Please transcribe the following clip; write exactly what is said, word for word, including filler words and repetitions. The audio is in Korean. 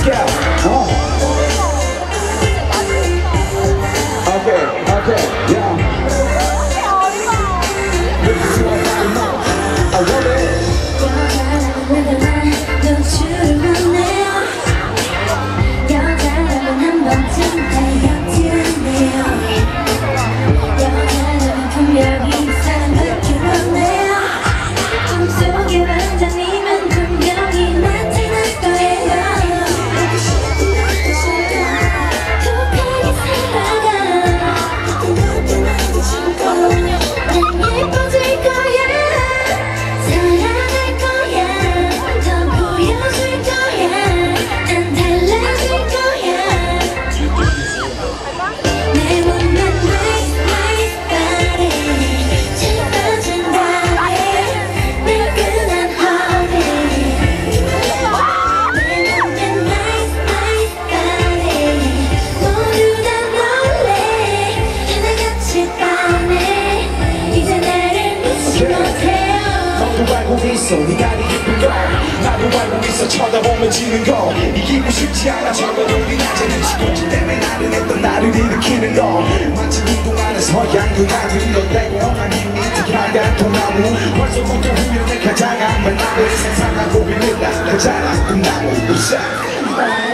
go. 어. Okay, okay, yeah. This is what I know. I want it. 여자라면 한 번쯤 달렸지 않네요. 여자라면 분명히 사랑받기 원해요. 꿈속의 반장님은 분명히 나타날 거예요. 급하게 살아가 난 예뻐질 거야. 사랑할 거야. 더 보여줄 거야. 난 달라질 거야. 내 몸만 nice nice body 채워준다 해 매끈한 허리. 내 몸만 nice nice body 모두 다 놀래. 하나같이 반해. 이제 나를 믿지 못해요. 너도 알고 있어 네가 네 예쁜 거. 나도 알고 있어 쳐다보면 지는 거. 이기고 싶지 않아. 저거 우리 낮에는 시골집 때문에 나를 했던 나를 일으키는 거. 마치 운동하는 서양도 나들이 너 빼고 험한 힘이 특별한 통나무. 벌써부터 후련해 가장 한 말 나를 세상하고 있는 나 가장 나쁜 나무.